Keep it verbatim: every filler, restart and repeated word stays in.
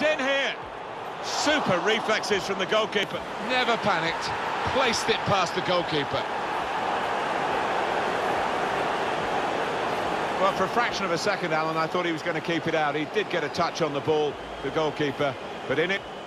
in here. Super reflexes from the goalkeeper. Never panicked, placed it past the goalkeeper. Well, for a fraction of a second, Alan, I thought he was going to keep it out. He did get a touch on the ball, the goalkeeper, but in it...